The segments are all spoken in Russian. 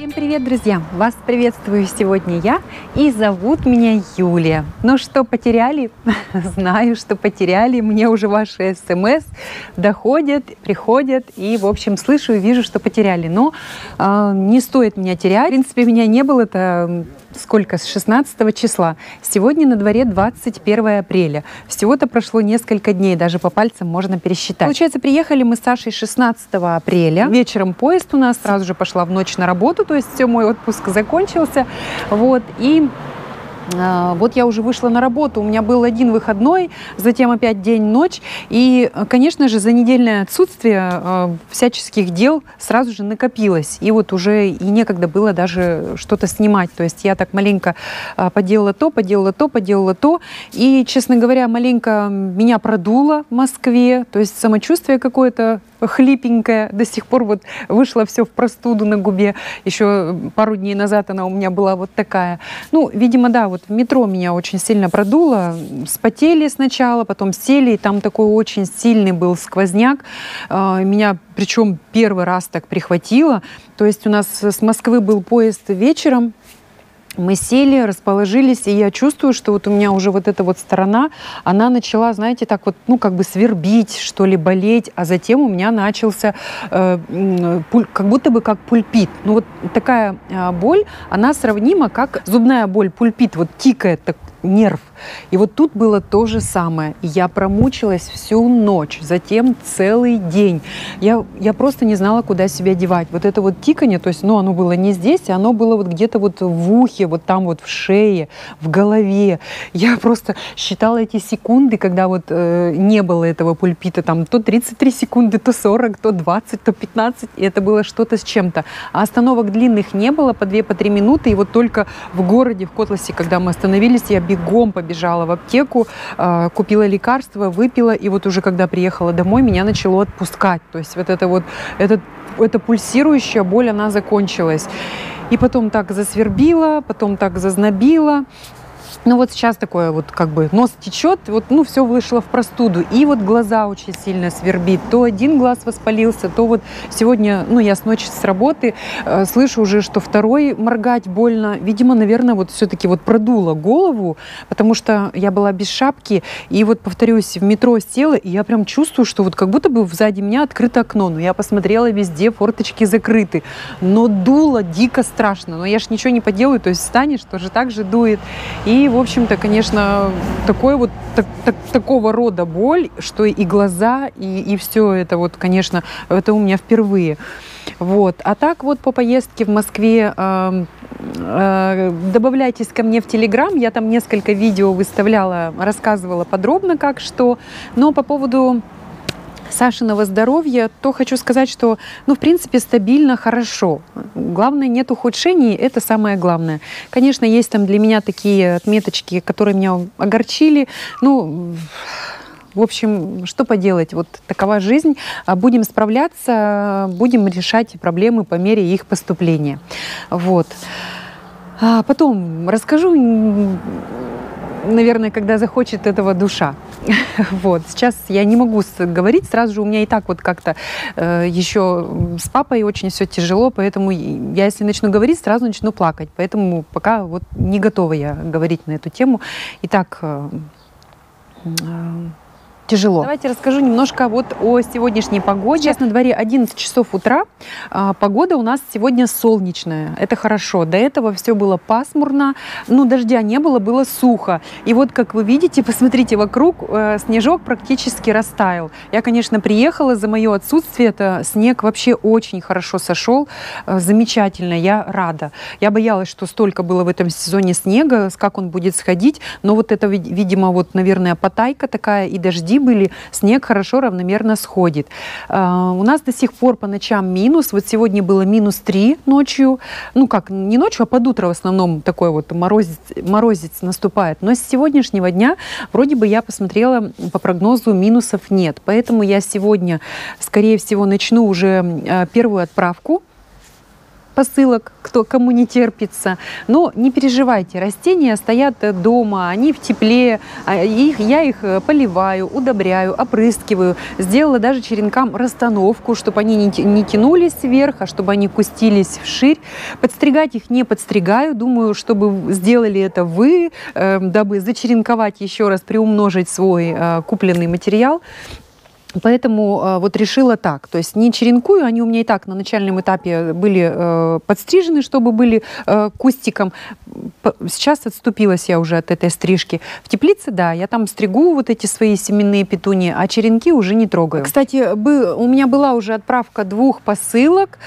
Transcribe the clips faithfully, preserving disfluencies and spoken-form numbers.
Всем привет, друзья! Вас приветствую сегодня я, и зовут меня Юлия. Ну что, потеряли? Знаю, что потеряли. Мне уже ваши смс доходят, приходят, и, в общем, слышу и вижу, что потеряли. Но э, не стоит меня терять. В принципе, меня не было это сколько? С шестнадцатого числа. Сегодня на дворе двадцать первое апреля. Всего-то прошло несколько дней, даже по пальцам можно пересчитать. Получается, приехали мы с Сашей шестнадцатого апреля. Вечером поезд у нас, сразу же пошла в ночь на работу, то есть все, мой отпуск закончился. Вот, и э, вот я уже вышла на работу, у меня был один выходной, затем опять день-ночь. И, конечно же, за недельное отсутствие э, всяческих дел сразу же накопилось. И вот уже и некогда было даже что-то снимать. То есть я так маленько э, поделала то, поделала то, поделала то. И, честно говоря, маленько меня продуло в Москве. То есть самочувствие какое-то хлипенькая, до сих пор вот вышло все в простуду на губе. Еще пару дней назад она у меня была вот такая. Ну, видимо, да, вот в метро меня очень сильно продуло. Спотели сначала, потом сели, и там такой очень сильный был сквозняк. Меня, причем, первый раз так прихватило. То есть у нас с Москвы был поезд вечером. Мы сели, расположились, и я чувствую, что вот у меня уже вот эта вот сторона, она начала, знаете, так вот, ну, как бы свербить, что ли, болеть, а затем у меня начался э, пуль, как будто бы как пульпит. Ну, вот такая э, боль, она сравнима, как зубная боль, пульпит, вот тикает так, нерв. И вот тут было то же самое. Я промучилась всю ночь, затем целый день. Я, я просто не знала, куда себя девать. Вот это вот тиканье, то есть, ну, оно было не здесь, оно было вот где-то вот в ухе, вот там вот в шее, в голове. Я просто считала эти секунды, когда вот э, не было этого пульпита, там то тридцать три секунды, то сорок, то двадцать, то пятнадцать, и это было что-то с чем-то. А остановок длинных не было, по две, по три минуты, и вот только в городе, в Котласе, когда мы остановились, я бегом побежала в аптеку, э, купила лекарства, выпила, и вот уже когда приехала домой, меня начало отпускать. То есть вот это вот, этот, эта пульсирующая боль, она закончилась. И потом так засвербила, потом так зазнобила. Ну вот сейчас такое вот как бы нос течет, вот, ну, все вышло в простуду. И вот глаза очень сильно свербит. То один глаз воспалился, то вот сегодня, ну, я с ночи с работы э, слышу уже, что второй моргать больно. Видимо, наверное, вот все-таки вот продуло голову, потому что я была без шапки. И вот, повторюсь, в метро села, и я прям чувствую, что вот как будто бы сзади меня открыто окно. Но я посмотрела везде, форточки закрыты. Но дуло дико страшно. Но я ж ничего не поделаю, то есть встанешь, тоже так же дует. И в общем-то, конечно, такой вот, так, так, такого рода боль, что и глаза, и, и все это вот, конечно, это у меня впервые. Вот. А так вот по поездке в Москве э, э, добавляйтесь ко мне в Телеграм, я там несколько видео выставляла, рассказывала подробно как что, но по поводу Сашиного здоровья, то хочу сказать, что, ну, в принципе, стабильно, хорошо. Главное, нет ухудшений, это самое главное. Конечно, есть там для меня такие отметочки, которые меня огорчили. Ну, в общем, что поделать, вот такова жизнь. Будем справляться, будем решать проблемы по мере их поступления. Вот. А потом расскажу, наверное, когда захочет этого душа. Вот. Сейчас я не могу говорить сразу же, у меня и так вот как-то э, еще с папой очень все тяжело, поэтому я, если начну говорить, сразу начну плакать. Поэтому пока вот не готова я говорить на эту тему. Итак, э, э, тяжело. Давайте расскажу немножко вот о сегодняшней погоде. Сейчас на дворе одиннадцать часов утра. А, погода у нас сегодня солнечная. Это хорошо. До этого все было пасмурно. Ну, дождя не было, было сухо. И вот, как вы видите, посмотрите вокруг, э, снежок практически растаял. Я, конечно, приехала за мое отсутствие. Это снег вообще очень хорошо сошел. Э, замечательно. Я рада. Я боялась, что столько было в этом сезоне снега, как он будет сходить. Но вот это, видимо, вот, наверное, потайка такая и дожди были, снег хорошо равномерно сходит. Uh, у нас до сих пор по ночам минус. Вот сегодня было минус три ночью. Ну как, не ночью, а под утро в основном такой вот морозец, морозец наступает. Но с сегодняшнего дня вроде бы я посмотрела по прогнозу, минусов нет. Поэтому я сегодня, скорее всего, начну уже uh, первую отправку посылок, кто, кому не терпится. Но не переживайте, растения стоят дома, они в тепле, их, я их поливаю, удобряю, опрыскиваю. Сделала даже черенкам расстановку, чтобы они не, не тянулись вверх, а чтобы они кустились вширь. Подстригать их не подстригаю, думаю, чтобы сделали это вы, э, дабы зачеренковать еще раз, приумножить свой э, купленный материал. Поэтому э, вот решила так, то есть не черенкую, они у меня и так на начальном этапе были э, подстрижены, чтобы были э, кустиком. Сейчас отступилась я уже от этой стрижки. В теплице, да, я там стригу вот эти свои семенные петунии, а черенки уже не трогаю. Кстати, был, у меня была уже отправка двух посылок.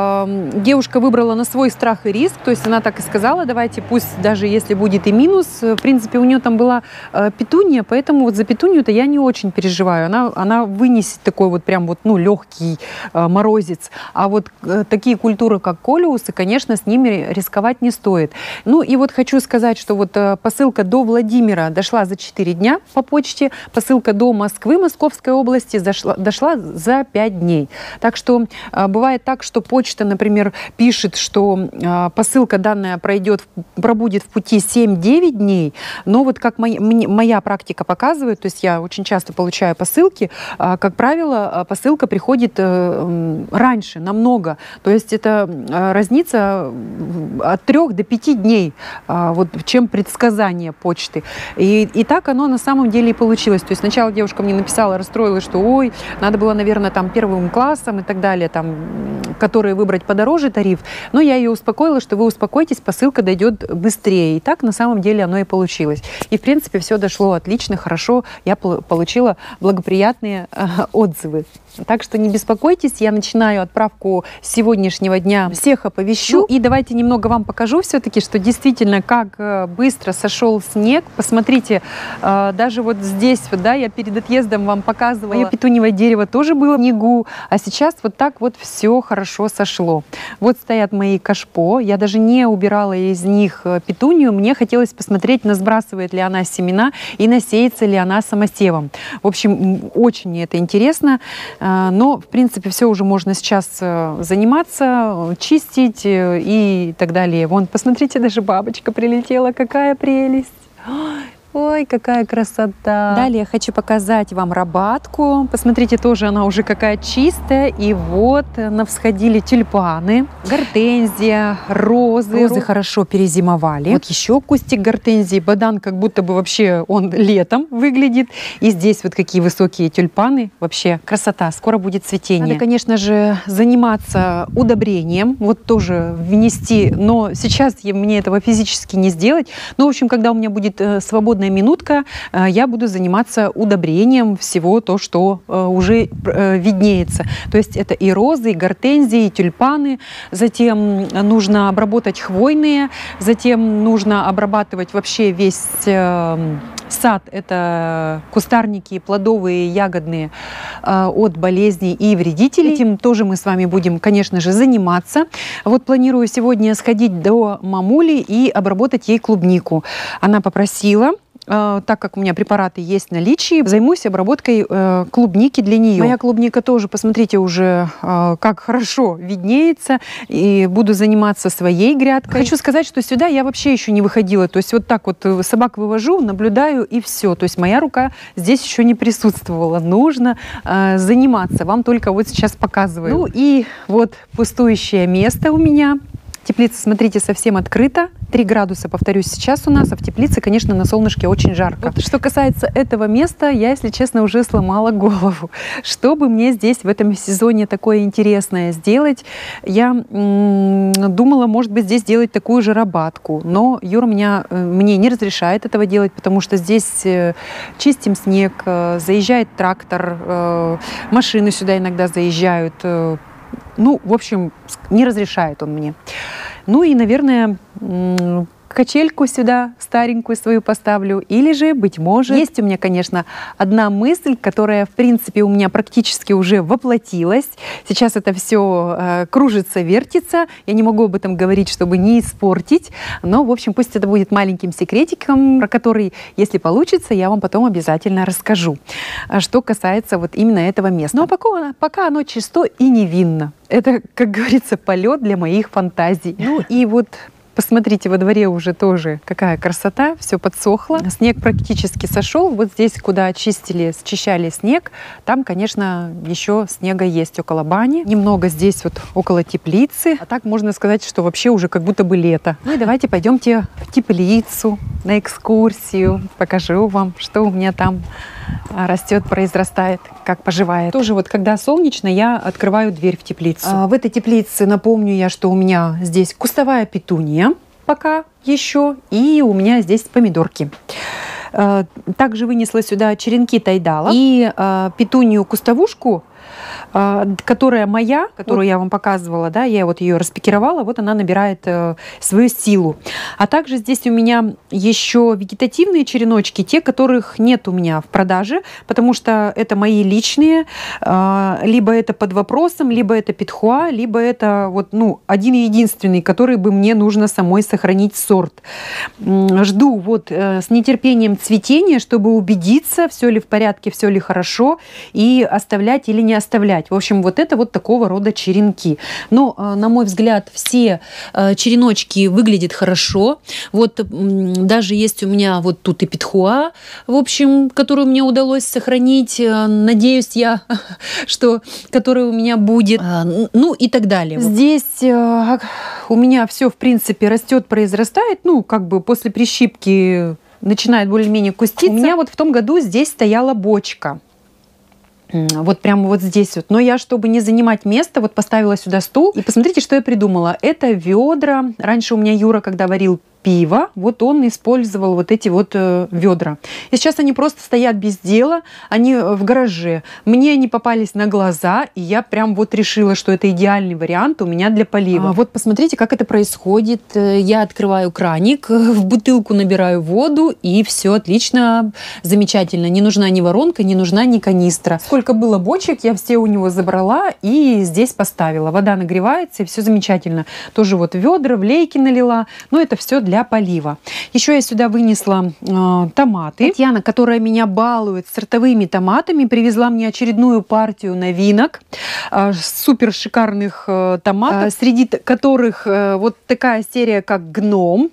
Э, девушка выбрала на свой страх и риск, то есть она так и сказала, давайте, пусть даже если будет и минус, в принципе, у нее там была э, петуния, поэтому вот за петунию-то я не очень переживаю. Она, она вынесет такой вот прям вот, ну, легкий э, морозец. А вот э, такие культуры, как колиусы, конечно, с ними рисковать не стоит. Ну и вот хочу сказать, что вот э, посылка до Владимира дошла за четыре дня по почте, посылка до Москвы, Московской области зашла, дошла за пять дней. Так что э, бывает так, что почта, например, пишет, что э, посылка данная пройдет, пробудет в пути семь-девять дней, но вот как моя, моя практика показывает, то есть я очень часто получаю посылки, как правило, посылка приходит раньше, намного. То есть это разница от трех до пяти дней, вот, чем предсказание почты. И, и так оно на самом деле и получилось. То есть сначала девушка мне написала, расстроилась, что ой, надо было, наверное, там первым классом и так далее, там, которые выбрать подороже тариф. Но я ее успокоила, что вы успокойтесь, посылка дойдет быстрее. И так на самом деле оно и получилось. И в принципе все дошло отлично, хорошо. Я получила благоприятные отзывы. Так что не беспокойтесь, я начинаю отправку с сегодняшнего дня, всех оповещу. Ну, и давайте немного вам покажу все-таки, что действительно, как быстро сошел снег. Посмотрите, даже вот здесь, вот, да, я перед отъездом вам показывала, мое петуньевое дерево тоже было в снегу, а сейчас вот так вот все хорошо сошло. Вот стоят мои кашпо, я даже не убирала из них петунью, мне хотелось посмотреть, насбрасывает ли она семена и насеется ли она самосевом. В общем, очень мне это интересно. Но, в принципе, все уже можно сейчас заниматься, чистить и так далее. Вон, посмотрите, даже бабочка прилетела. Какая прелесть! Ой, какая красота! Далее хочу показать вам рабатку. Посмотрите, тоже она уже какая чистая. И вот навсходили тюльпаны, гортензия, розы. Розы хорошо перезимовали. Вот еще кустик гортензии. Бадан как будто бы вообще он летом выглядит. И здесь вот какие высокие тюльпаны. Вообще красота. Скоро будет цветение. Надо, конечно же, заниматься удобрением. Вот тоже внести. Но сейчас мне этого физически не сделать. Но, в общем, когда у меня будет свободная минутка, я буду заниматься удобрением всего то, что уже виднеется. То есть это и розы, и гортензии, и тюльпаны. Затем нужно обработать хвойные, затем нужно обрабатывать вообще весь сад. Это кустарники плодовые, ягодные от болезней и вредителей. Этим тоже мы с вами будем, конечно же, заниматься. Вот планирую сегодня сходить до мамули и обработать ей клубнику. Она попросила. Так как у меня препараты есть в наличии, займусь обработкой э, клубники для нее. Моя клубника тоже, посмотрите, уже э, как хорошо виднеется. И буду заниматься своей грядкой. Хочу сказать, что сюда я вообще еще не выходила. То есть вот так вот собак вывожу, наблюдаю и все. То есть моя рука здесь еще не присутствовала. Нужно э, заниматься. Вам только вот сейчас показываю. Ну и вот пустующее место у меня. Теплица, смотрите, совсем открыта. три градуса, повторюсь, сейчас у нас, а в теплице, конечно, на солнышке очень жарко. Вот, что касается этого места, я, если честно, уже сломала голову. Что бы мне здесь в этом сезоне такое интересное сделать? Я думала, может быть, здесь делать такую же рабатку, но Юра меня, мне не разрешает этого делать, потому что здесь чистим снег, заезжает трактор, машины сюда иногда заезжают. Ну, в общем, не разрешает он мне. Ну и, наверное, качельку сюда старенькую свою поставлю, или же, быть может, есть у меня, конечно, одна мысль, которая, в принципе, у меня практически уже воплотилась. Сейчас это все э, кружится, вертится. Я не могу об этом говорить, чтобы не испортить, но, в общем, пусть это будет маленьким секретиком, про который, если получится, я вам потом обязательно расскажу, что касается вот именно этого места. Но пока, пока оно чисто и невинно. Это, как говорится, полет для моих фантазий. Ну и вот посмотрите, во дворе уже тоже какая красота, все подсохло. Снег практически сошел. Вот здесь, куда очистили, счищали снег, там, конечно, еще снега есть около бани. Немного здесь вот около теплицы. А так можно сказать, что вообще уже как будто бы лето. Ну и давайте пойдемте в теплицу на экскурсию. Покажу вам, что у меня там растет, произрастает, как поживает. Тоже вот когда солнечно, я открываю дверь в теплицу. А в этой теплице, напомню я, что у меня здесь кустовая петуния пока еще, и у меня здесь помидорки. Также вынесла сюда черенки тайдала и петунию-кустовушку, которая моя, которую вот я вам показывала, да, я вот ее распикировала, вот она набирает э, свою силу. А также здесь у меня еще вегетативные череночки, те, которых нет у меня в продаже, потому что это мои личные, э, либо это под вопросом, либо это петхуа, либо это вот, ну, один единственный, который бы мне нужно самой сохранить сорт. Жду вот э, с нетерпением цветения, чтобы убедиться, все ли в порядке, все ли хорошо, и оставлять или не оставлять. В общем, вот это вот такого рода черенки. Но, на мой взгляд, все череночки выглядят хорошо. Вот даже есть у меня вот тут и петхуа, в общем, которую мне удалось сохранить. Надеюсь я, что которая у меня будет. Ну и так далее. Здесь у меня все, в принципе, растет, произрастает. Ну, как бы после прищипки начинает более-менее куститься. У меня вот в том году здесь стояла бочка. Вот прямо вот здесь вот. Но я, чтобы не занимать место, вот поставила сюда стул. И посмотрите, что я придумала. Это ведра. Раньше у меня Юра, когда варил пиво, вот он использовал вот эти вот э, ведра. И сейчас они просто стоят без дела, они в гараже. Мне они попались на глаза, и я прям вот решила, что это идеальный вариант у меня для полива. А вот посмотрите, как это происходит. Я открываю краник, в бутылку набираю воду, и все отлично, замечательно. Не нужна ни воронка, не нужна ни канистра. Сколько было бочек, я все у него забрала и здесь поставила. Вода нагревается, и все замечательно. Тоже вот ведра, в лейки налила. Но это все для полива. Еще я сюда вынесла э, томаты. Татьяна, которая меня балует сортовыми томатами, привезла мне очередную партию новинок. Э, супер шикарных э, томатов, э, среди которых э, вот такая серия, как гном.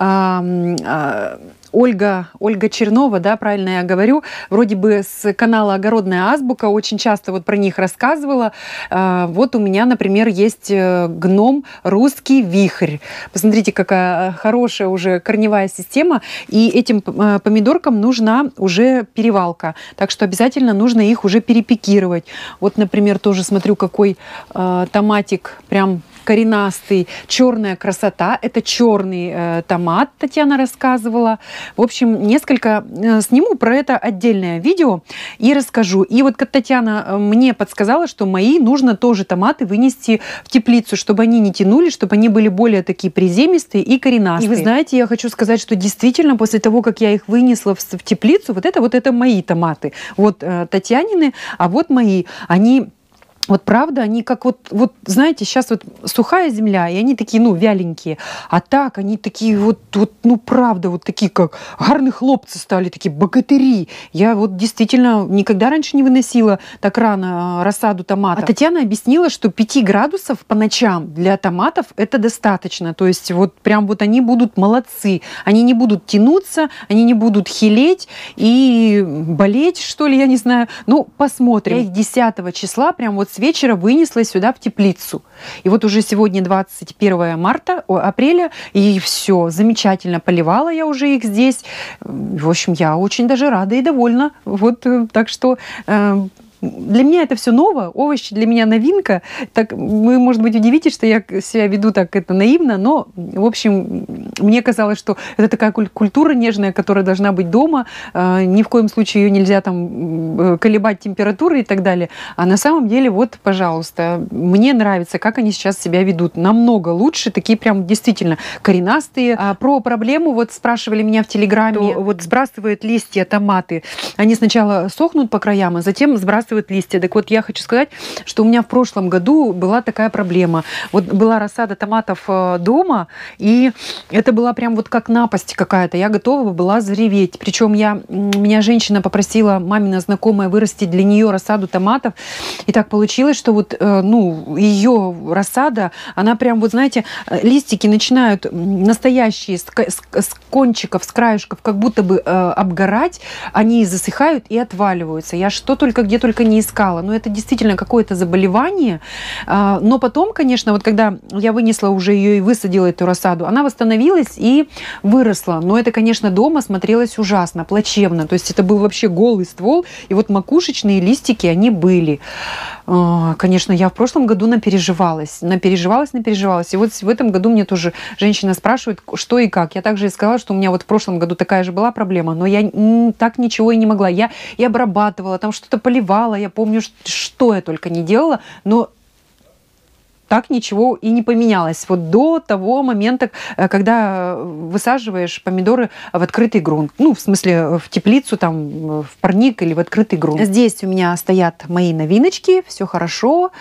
Э, э, Ольга, Ольга Чернова, да, правильно я говорю, вроде бы с канала «Огородная азбука», очень часто вот про них рассказывала. Вот у меня, например, есть гном «Русский вихрь». Посмотрите, какая хорошая уже корневая система, и этим помидоркам нужна уже перевалка, так что обязательно нужно их уже перепикировать. Вот, например, тоже смотрю, какой томатик прям коренастый, черная красота. Это черный э, томат, Татьяна рассказывала. В общем, несколько э, сниму про это отдельное видео и расскажу. И вот как Татьяна мне подсказала, что мои нужно тоже томаты вынести в теплицу, чтобы они не тянули, чтобы они были более такие приземистые и коренастые. И вы знаете, я хочу сказать, что действительно после того, как я их вынесла в, в теплицу, вот это вот это мои томаты. Вот э, Татьянины, а вот мои. Они Вот правда, они как вот, вот, знаете, сейчас вот сухая земля, и они такие, ну, вяленькие. А так они такие вот, вот ну, правда, вот такие, как гарные хлопцы стали, такие богатыри. Я вот действительно никогда раньше не выносила так рано рассаду томатов. А Татьяна объяснила, что пять градусов по ночам для томатов это достаточно. То есть вот прям вот они будут молодцы. Они не будут тянуться, они не будут хилеть и болеть, что ли, я не знаю. Ну, посмотрим. Я их десятого числа прям вот с вечера вынесла сюда в теплицу. И вот уже сегодня двадцать первое марта, о, апреля, и все, замечательно. Поливала я уже их здесь. В общем, я очень даже рада и довольна. Вот, так что... Э, для меня это все ново, овощи для меня новинка. Так, вы, может быть, удивитесь, что я себя веду так это наивно, но, в общем, мне казалось, что это такая культура нежная, которая должна быть дома. Ни в коем случае ее нельзя там колебать температуры и так далее. А на самом деле, вот, пожалуйста, мне нравится, как они сейчас себя ведут. Намного лучше, такие прям действительно коренастые. А про проблему вот спрашивали меня в Телеграме. Вот сбрасывают листья томаты. Они сначала сохнут по краям, а затем сбрасывают листья. Так вот, я хочу сказать, что у меня в прошлом году была такая проблема. Вот была рассада томатов дома, и это была прям вот как напасть какая-то. Я готова была зареветь. Причем я, меня женщина попросила, мамина знакомая, вырастить для нее рассаду томатов. И так получилось, что вот, ну, ее рассада, она прям, вот знаете, листики начинают настоящие с, с кончиков, с краешков, как будто бы обгорать, они засыхают и отваливаются. Я что только, где только не искала. Но это действительно какое-то заболевание. Но потом, конечно, вот когда я вынесла уже ее и высадила эту рассаду, она восстановилась и выросла. Но это, конечно, дома смотрелось ужасно, плачевно. То есть это был вообще голый ствол, и вот макушечные листики, они были. Конечно, я в прошлом году напереживалась, напереживалась, напереживалась. И вот в этом году мне тоже женщина спрашивает, что и как. Я также и сказала, что у меня вот в прошлом году такая же была проблема, но я так ничего и не могла. Я и обрабатывала, там что-то поливала, я помню, что я только не делала, но так ничего и не поменялось. Вот до того момента, когда высаживаешь помидоры в открытый грунт. Ну, в смысле, в теплицу, там, в парник или в открытый грунт. Здесь у меня стоят мои новиночки, все хорошо,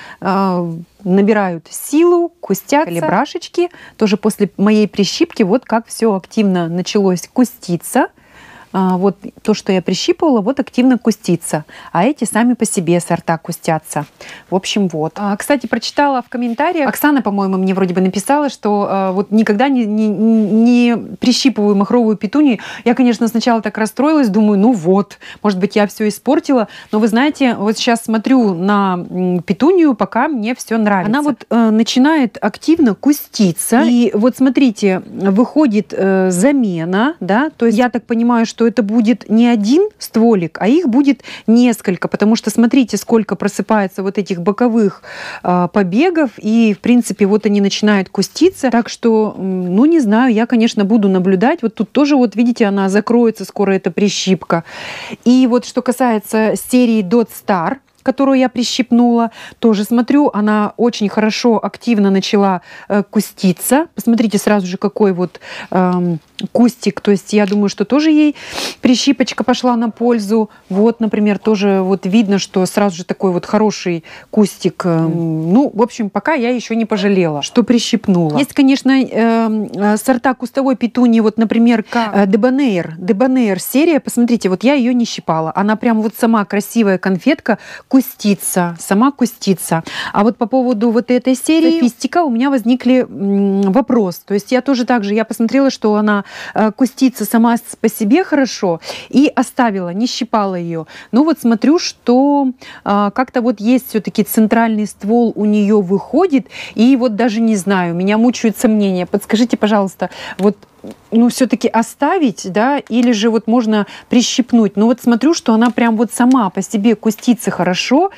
набирают силу, кустятся. Калибрашечки. Тоже после моей прищипки вот как все активно началось куститься. Вот то, что я прищипывала, вот активно кустится. А эти сами по себе сорта кустятся. В общем, вот. Кстати, прочитала в комментариях, Оксана, по-моему, мне вроде бы написала, что вот никогда не, не, не прищипываю махровую петунию. Я, конечно, сначала так расстроилась, думаю, ну вот, может быть, я все испортила. Но вы знаете, вот сейчас смотрю на петунию, пока мне все нравится. Она вот э, начинает активно куститься. И вот смотрите, выходит э, замена, да, то есть я так понимаю, что что это будет не один стволик, а их будет несколько, потому что смотрите, сколько просыпается вот этих боковых э, побегов, и, в принципе, вот они начинают куститься. Так что, ну, не знаю, я, конечно, буду наблюдать. Вот тут тоже, вот видите, она закроется скоро, эта прищипка. И вот что касается серии Dot Star, которую я прищипнула, тоже смотрю, она очень хорошо, активно начала э, куститься. Посмотрите сразу же, какой вот э, кустик. То есть я думаю, что тоже ей прищипочка пошла на пользу. Вот, например, тоже вот видно, что сразу же такой вот хороший кустик. Э, ну, в общем, пока я еще не пожалела, что прищипнула. Есть, конечно, э, сорта кустовой петунии, вот, например, э, Debonair. Debonair серия, посмотрите, вот я ее не щипала. Она прям вот сама красивая конфетка, кустится, сама кустится. А вот по поводу вот этой серии Софистика у меня возникли вопрос. То есть я тоже так же, я посмотрела, что она кустится сама по себе хорошо и оставила, не щипала ее. Но вот смотрю, что как-то вот есть все-таки центральный ствол у нее выходит, и вот даже не знаю, меня мучают сомнения. Подскажите, пожалуйста, вот ну, все-таки оставить, да, или же вот можно прищипнуть. Но вот смотрю, что она прям вот сама по себе кустится хорошо,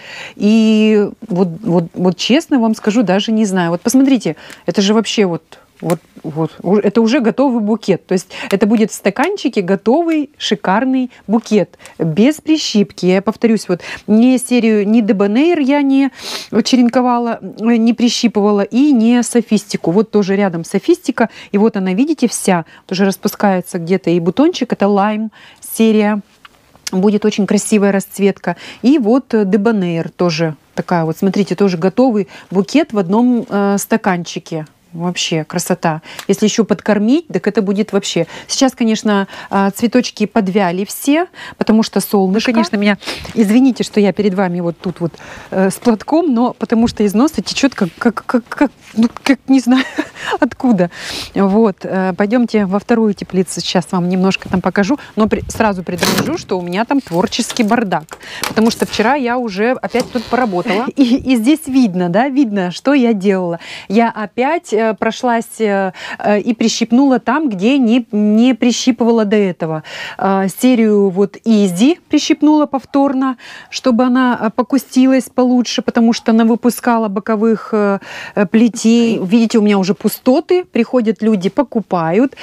и вот, вот, вот честно вам скажу, даже не знаю. Вот посмотрите, это же вообще вот Вот, вот, это уже готовый букет. То есть это будет в стаканчике готовый шикарный букет. Без прищипки. Я повторюсь, вот не серию, ни Debonair я не черенковала, не прищипывала, и не Софистику. Вот тоже рядом Софистика. И вот она, видите, вся. Тоже распускается где-то и бутончик. Это Lime серия. Будет очень красивая расцветка. И вот Debonair тоже такая вот. Смотрите, тоже готовый букет в одном э, стаканчике. Вообще красота. Если еще подкормить, так это будет вообще. Сейчас, конечно, цветочки подвяли все, потому что солнышко. Вы, конечно, меня извините, что я перед вами вот тут вот э, с платком, но потому что из носа течет как, как, как, как, ну, как не знаю откуда. Вот. Э, пойдемте во вторую теплицу. Сейчас вам немножко там покажу, но при, сразу предупрежу, что у меня там творческий бардак, потому что вчера я уже опять тут поработала. И, и здесь видно, да, видно, что я делала. Я опять прошлась и прищипнула там, где не, не прищипывала до этого. Серию вот Easy прищипнула повторно, чтобы она покустилась получше, потому что она выпускала боковых плетей. Видите, у меня уже пустоты, приходят люди, покупают.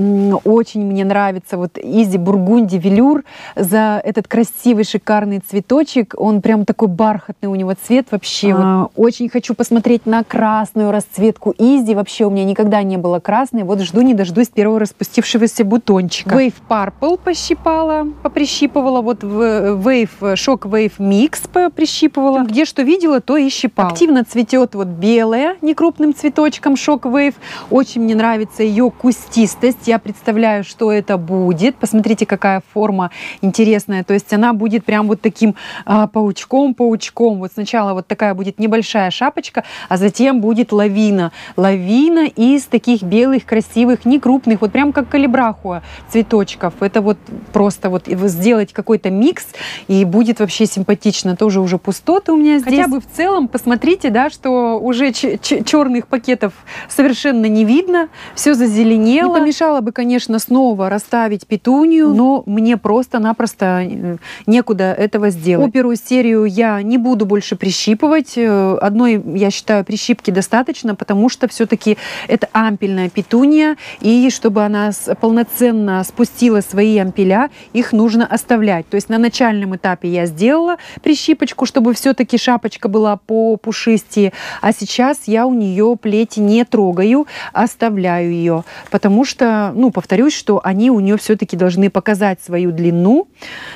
Очень мне нравится вот Easy Бургунди Велюр за этот красивый, шикарный цветочек. Он прям такой бархатный у него цвет вообще. А, вот. Очень хочу посмотреть на красную расцветку Easy. Вообще у меня никогда не было красной. Вот жду не дождусь первого распустившегося бутончика. Wave Purple пощипала, поприщипывала. Вот Wave, Shock Wave Mix прищипывала. Где что видела, то и щипала. Активно цветет вот белая некрупным цветочком Shock Wave. Очень мне нравится ее кустистость. Я представляю, что это будет. Посмотрите, какая форма интересная. То есть она будет прям вот таким а, паучком-паучком. Вот сначала вот такая будет небольшая шапочка, а затем будет лавина. Лавина из таких белых, красивых, некрупных, вот прям как калибрахуа цветочков. Это вот просто вот сделать какой-то микс, и будет вообще симпатично. Тоже уже пустоты у меня здесь. Хотя бы в целом посмотрите, да, что уже черных пакетов совершенно не видно. Все зазеленело. Не помешало бы, конечно, снова расставить петунию, но мне просто-напросто некуда этого сделать. Оперу серию я не буду больше прищипывать. Одной, я считаю, прищипки достаточно, потому что все-таки это ампельная петуния, и чтобы она полноценно спустила свои ампеля, их нужно оставлять. То есть на начальном этапе я сделала прищипочку, чтобы все-таки шапочка была попушистее, а сейчас я у нее плети не трогаю, оставляю ее, потому что, ну, повторюсь, что они у нее все-таки должны показать свою длину,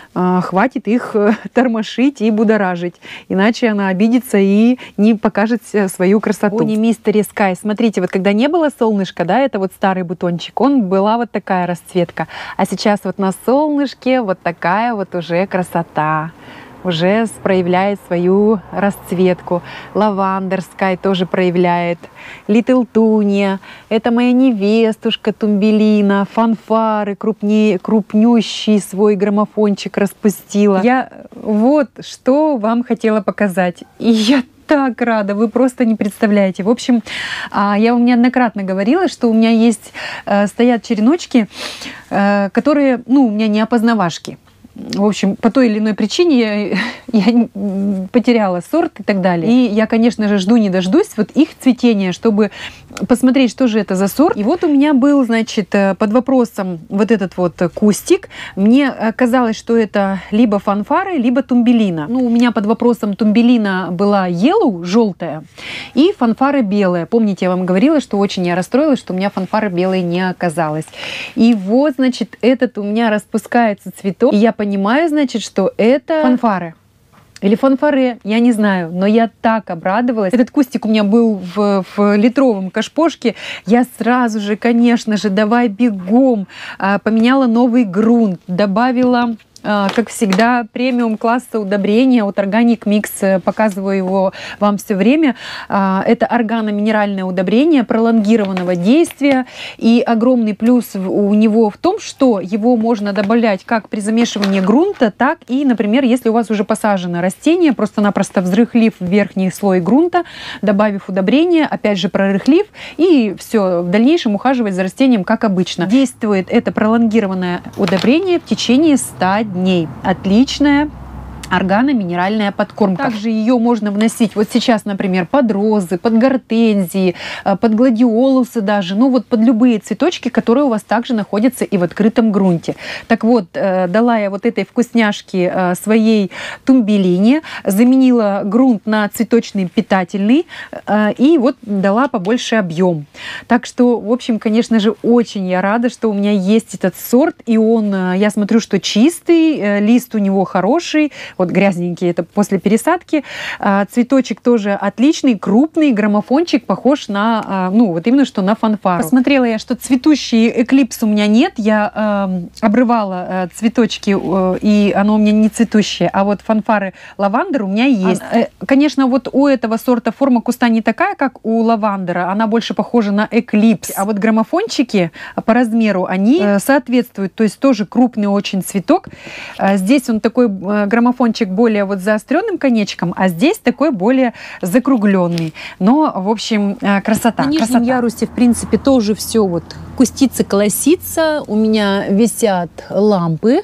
хватит их тормошить и будоражить, иначе она обидится и не покажет свою красоту. Пони Mystery Sky. Смотрите, вот когда не было солнышка, да, это вот старый бутончик, он была вот такая расцветка, а сейчас вот на солнышке вот такая вот уже красота. Уже проявляет свою расцветку. Лавандер Sky тоже проявляет. Little Tunia. Это моя невестушка Тумбелина. Фанфары крупнее, крупнющий свой граммофончик распустила. Я вот что вам хотела показать. И я так рада, вы просто не представляете. В общем, я вам неоднократно говорила, что у меня есть, стоят череночки, которые, ну, у меня не опознавашки. В общем, по той или иной причине я, я потеряла сорт и так далее. И я, конечно же, жду не дождусь вот их цветения, чтобы посмотреть, что же это за сорт. И вот у меня был, значит, под вопросом вот этот вот кустик. Мне казалось, что это либо фанфары, либо тумбелина. Ну, у меня под вопросом тумбелина была yellow, желтая, и фанфары белая. Помните, я вам говорила, что очень я расстроилась, что у меня фанфары белой не оказалось. И вот, значит, этот у меня распускается цветок. И я понимаю, значит, что это фанфары. Или фанфаре, я не знаю, но я так обрадовалась. Этот кустик у меня был в, в литровом кашпошке. Я сразу же, конечно же, давай бегом, поменяла новый грунт, добавила, как всегда, премиум класса удобрения от Organic Mix. Показываю его вам все время. Это органо-минеральное удобрение пролонгированного действия. И огромный плюс у него в том, что его можно добавлять как при замешивании грунта, так и, например, если у вас уже посажено растение, просто-напросто взрыхлив верхний слой грунта, добавив удобрение, опять же прорыхлив, и все, в дальнейшем ухаживать за растением как обычно. Действует это пролонгированное удобрение в течение ста дней. Отличная органо-минеральная подкормка. Также ее можно вносить вот сейчас, например, под розы, под гортензии, под гладиолусы даже, ну вот под любые цветочки, которые у вас также находятся и в открытом грунте. Так вот, дала я вот этой вкусняшке своей тумбелине, заменила грунт на цветочный питательный и вот дала побольше объем. Так что, в общем, конечно же, очень я рада, что у меня есть этот сорт, и он, я смотрю, что чистый, лист у него хороший, вот грязненький, это после пересадки. Цветочек тоже отличный, крупный, граммофончик похож на, ну, вот именно что на фанфару. Посмотрела я, что цветущий эклипс у меня нет, я э, обрывала цветочки, э, и оно у меня не цветущее, а вот фанфары лавандер у меня есть. А, э, конечно, вот у этого сорта форма куста не такая, как у лавандера, она больше похожа на эклипс, а вот граммофончики по размеру, они э, соответствуют, то есть тоже крупный очень цветок. Здесь он такой, граммофончик кончик более вот заостренным конечком, а здесь такой более закругленный. Но, в общем, красота. На нижнем красота. ярусе, в принципе, тоже все вот кустится, колосится. У меня висят лампы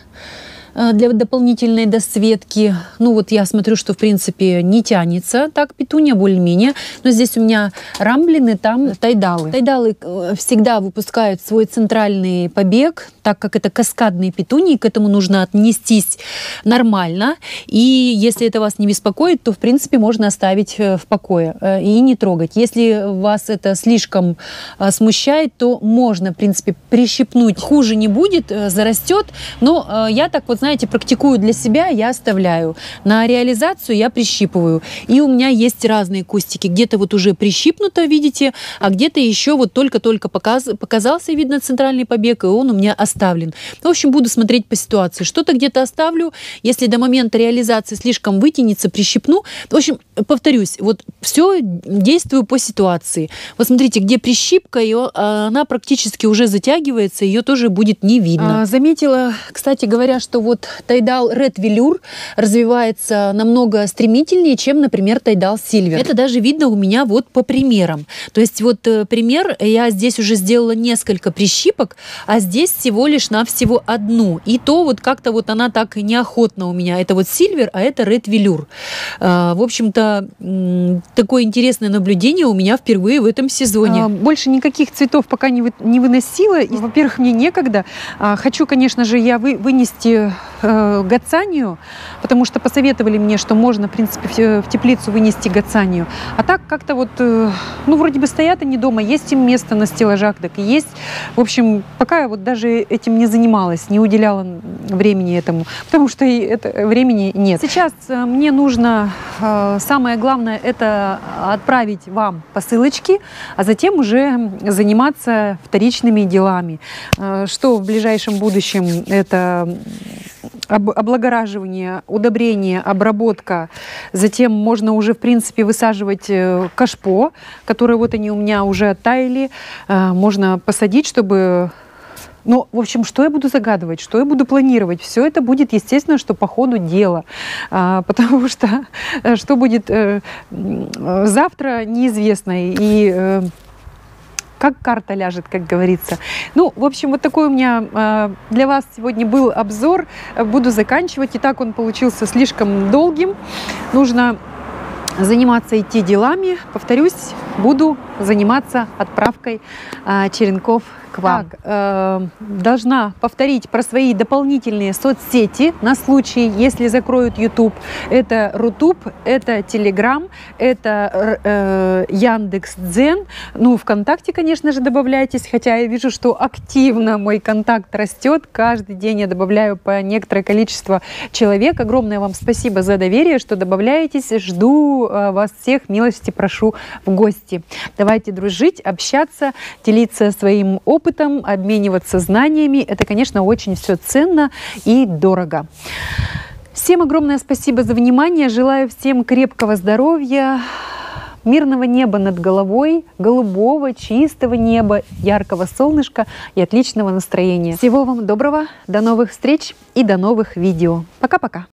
для дополнительной досветки. Ну вот я смотрю, что в принципе не тянется так петуния, более-менее. Но здесь у меня рамблины, там тайдалы. Тайдалы всегда выпускают свой центральный побег, так как это каскадные петунии, к этому нужно отнестись нормально. И если это вас не беспокоит, то в принципе можно оставить в покое и не трогать. Если вас это слишком смущает, то можно в принципе прищипнуть. Хуже не будет, зарастет. Но я так вот, знаете, практикую для себя, я оставляю. На реализацию я прищипываю. И у меня есть разные кустики. Где-то вот уже прищипнуто, видите, а где-то еще вот только-только показ, показался, видно, центральный побег, и он у меня оставлен. В общем, буду смотреть по ситуации. Что-то где-то оставлю. Если до момента реализации слишком вытянется, прищипну. В общем, повторюсь, вот все действую по ситуации. Вот смотрите, где прищипка, ее, она практически уже затягивается, ее тоже будет не видно. А, заметила, кстати говоря, что вот тайдал Red Velour развивается намного стремительнее, чем, например, тайдал Silver. Это даже видно у меня вот по примерам. То есть вот пример, я здесь уже сделала несколько прищипок, а здесь всего лишь навсего одну. И то вот как-то вот она так неохотно у меня. Это вот Silver, а это Red Velour. А, в общем-то, такое интересное наблюдение у меня впервые в этом сезоне. А, больше никаких цветов пока не, вы, не выносила. И, во-первых, мне некогда. А, хочу, конечно же, я вы, вынести гацанию, потому что посоветовали мне, что можно, в принципе, в теплицу вынести гацанию. А так как-то вот, ну, вроде бы стоят они дома, есть им место на стеллажах, так и есть. В общем, пока я вот даже этим не занималась, не уделяла времени этому, потому что и это, времени нет. Сейчас мне нужно, самое главное, это отправить вам посылочки, а затем уже заниматься вторичными делами. Что в ближайшем будущем это облагораживание, удобрение, обработка. Затем можно уже, в принципе, высаживать кашпо, которые вот они у меня уже оттаяли. Можно посадить, чтобы... Ну, в общем, что я буду загадывать, что я буду планировать, все это будет, естественно, что по ходу дела. Потому что что будет завтра, неизвестно. И... как карта ляжет, как говорится. Ну, в общем, вот такой у меня э, для вас сегодня был обзор. Буду заканчивать. И так он получился слишком долгим. Нужно заниматься идти делами. Повторюсь, буду заниматься отправкой э, черенков к вам. Так, э, должна повторить про свои дополнительные соцсети на случай, если закроют YouTube. Это Рутуб, это Телеграм, это э, Яндекс.Дзен. Ну, ВКонтакте, конечно же, добавляйтесь, хотя я вижу, что активно мой контакт растет. Каждый день я добавляю по некоторое количество человек. Огромное вам спасибо за доверие, что добавляетесь. Жду э, вас всех, милости прошу в гости. Давайте дружить, общаться, делиться своим опытом, обмениваться знаниями. Это, конечно, очень все ценно и дорого. Всем огромное спасибо за внимание. Желаю всем крепкого здоровья, мирного неба над головой, голубого, чистого неба, яркого солнышка и отличного настроения. Всего вам доброго, до новых встреч и до новых видео. Пока-пока!